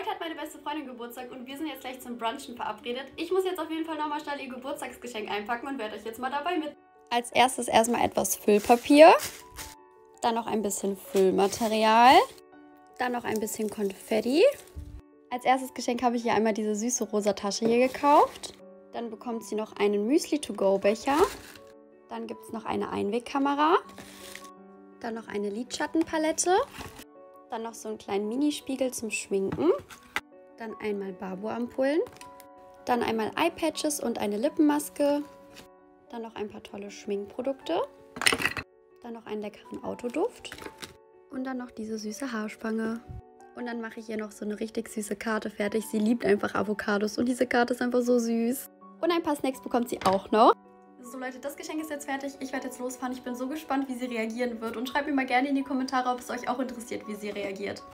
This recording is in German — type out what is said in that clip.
Heute hat meine beste Freundin Geburtstag und wir sind jetzt gleich zum Brunchen verabredet. Ich muss jetzt auf jeden Fall nochmal schnell ihr Geburtstagsgeschenk einpacken und werde euch jetzt mal dabei mit. Als erstes erstmal etwas Füllpapier, dann noch ein bisschen Füllmaterial, dann noch ein bisschen Konfetti. Als erstes Geschenk habe ich hier einmal diese süße rosa Tasche hier gekauft. Dann bekommt sie noch einen Müsli-to-go-Becher. Dann gibt es noch eine Einwegkamera. Dann noch eine Lidschattenpalette. Dann noch so einen kleinen Minispiegel zum Schminken. Dann einmal Babu-Ampullen. Dann einmal Eyepatches und eine Lippenmaske. Dann noch ein paar tolle Schminkprodukte. Dann noch einen leckeren Autoduft. Und dann noch diese süße Haarspange. Und dann mache ich ihr noch so eine richtig süße Karte fertig. Sie liebt einfach Avocados und diese Karte ist einfach so süß. Und ein paar Snacks bekommt sie auch noch. So Leute, das Geschenk ist jetzt fertig. Ich werde jetzt losfahren. Ich bin so gespannt, wie sie reagieren wird. Und schreibt mir mal gerne in die Kommentare, ob es euch auch interessiert, wie sie reagiert.